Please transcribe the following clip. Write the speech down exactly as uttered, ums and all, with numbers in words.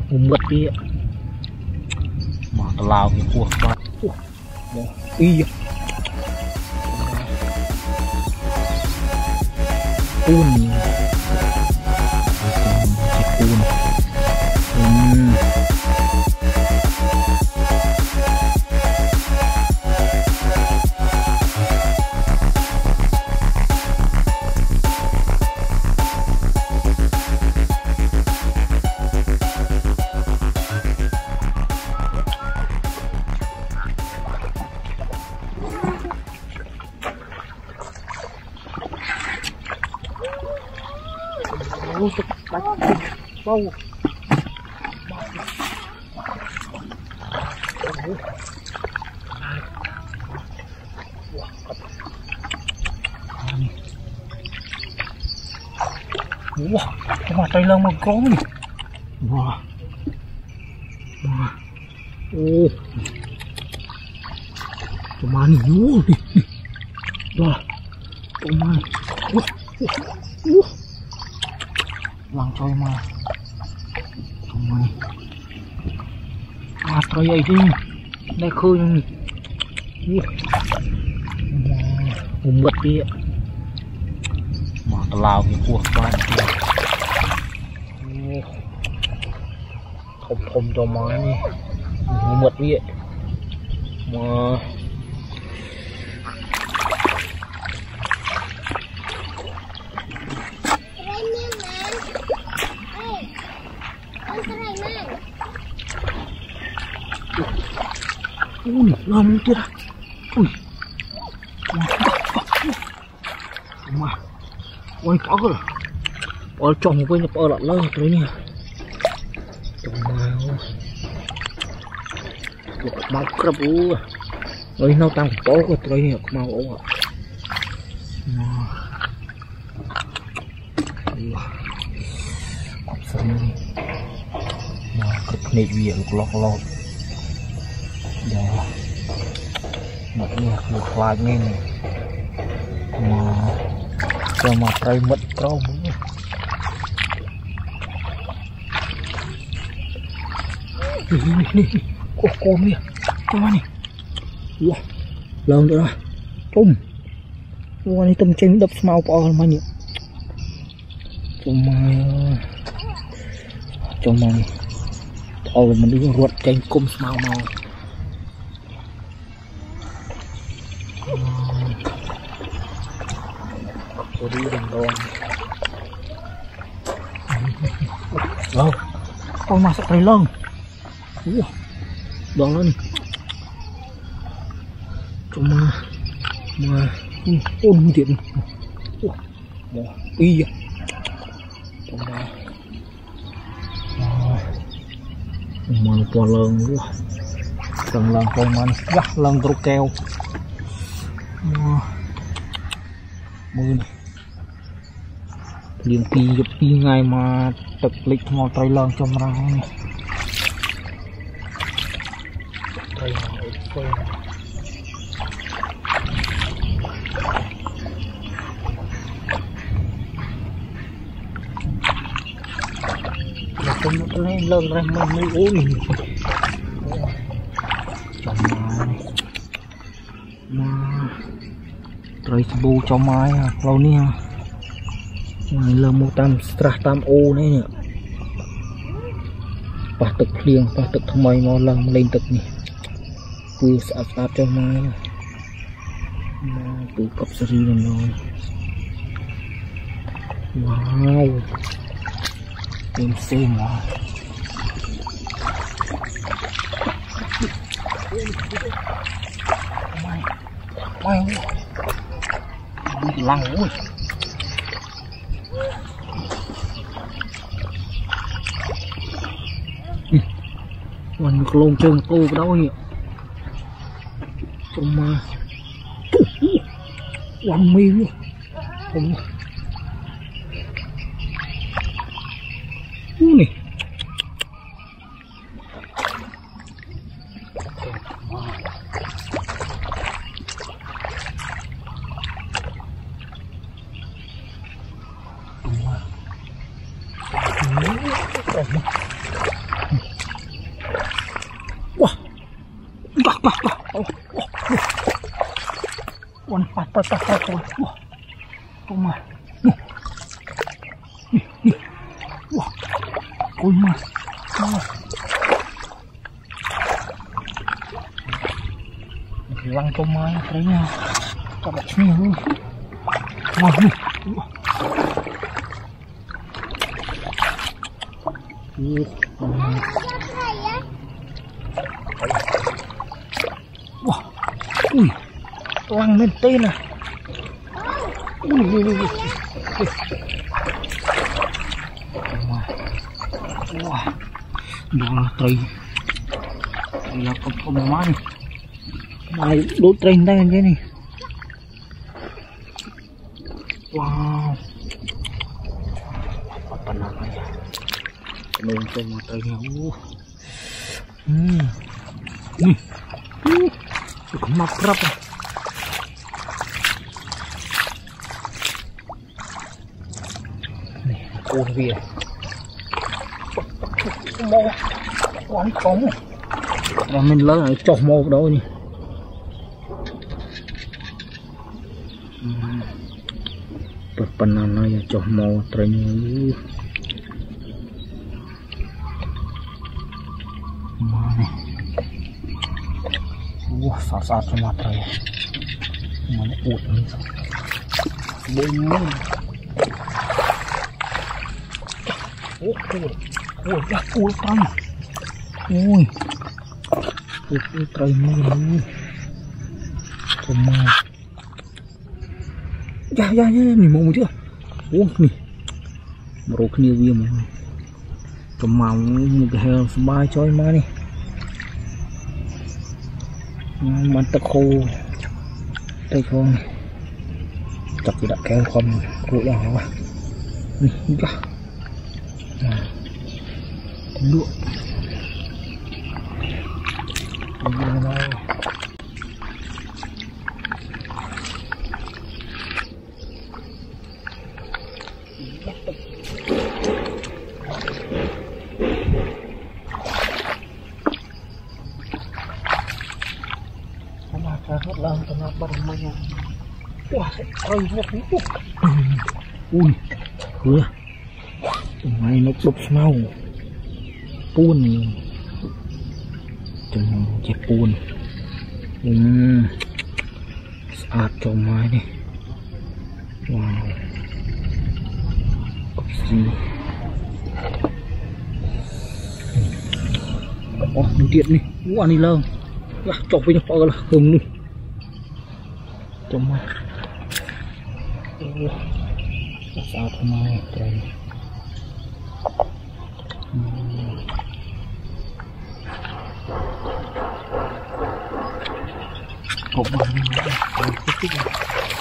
hùng mật đi mà tao lao cái cuộc ba y un un um. Ôi, đánh bâu wow, cái mặt tay lông mà có gì wow wow ô cái mặt này wow wow cái mặt wow wow lang coy mà không này à trời ơi chứ đây khơi hùng mật đi mà tao lao cái cuộc ba không không cho máy đi hùng mật đi mà ui lông chưa ui mà ôi có rồi ôi trồng quên nhập ở lại lâu tới nè trồng mà mau crab u ơi nó tăng to của tôi nè mau ổ ạ mà cực nị việc lọt lọt đó một nhạc một lại nghe mà cho mà cây mất trâu cô cô nè cho này wow lần nữa rồi tum qua này tum chém đập mau bỏ mà nhỉ cho mà cho mà thôi mình đi ruột chém cung mau mau tôi đi đừng đòn đâu con mà sẽ thấy lông đòn lên chúng mà mà ôn tiện y chúng mà mà còn lông quá cần lần con man gắt lần trâu keo mưa này liền pi giúp pi ngày mà tập lịch ngồi tay lần trong ra này tay quay là không có lấy lần ra mà mới uống trong này mà rồi bù cho mai lâu nè này là một tam stratam ô này nè và thực liền và thực tham mày mà lần lên thực nè vừa sạch sạch cho mai từ cặp sari này rồi wow em xem mà mày mày lăng ui mình lông chân cô ở đâu nhỉ trong mà quăng mi luôn không này ไปไปไปไปว้าตรงมาว้ากุยมาลังตรงมาอะไรเนี่ยจับแบบนี้เลยมาดูว้าอุ้ยลังเม็ดเต้นอ่ะอุ้ยอุ้ยอุ้ยว้าดูตรีแล้วก็พอมานี่มาดูตรีได้ยังไงนี่ว้าวapa namanya nonton matanya uh hmm nih uh kemak berapa nih cua dia mau quán không mà mình lớn lại chọc một đâu nhỉ perpanana ya cok mau trennya mana wah saat-saat Sumatera ya mana ut nih bonong oh cool oh ya cool trai ui cool trai nih cuma ya ya ya nih mau chưa oh nih baru kena dia mau cuma một cái heo bay chơi mà đi mặt tắc khô tay khô này chặt thì đã kéo không cụ đó hả này chưa được rất là tengah barangnya wah ribut itu ui hứa mai nó đục mau pun chừng chẹp pun um, sạch cho mai đi wow gì oh điện đi quá đi lâu chọc với nhau là hừng luôn cuma saat mai tren kok begini